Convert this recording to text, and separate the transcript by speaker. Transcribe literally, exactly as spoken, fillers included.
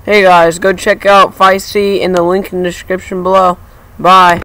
Speaker 1: Hey guys, go check out fisei in the link in the description below. Bye.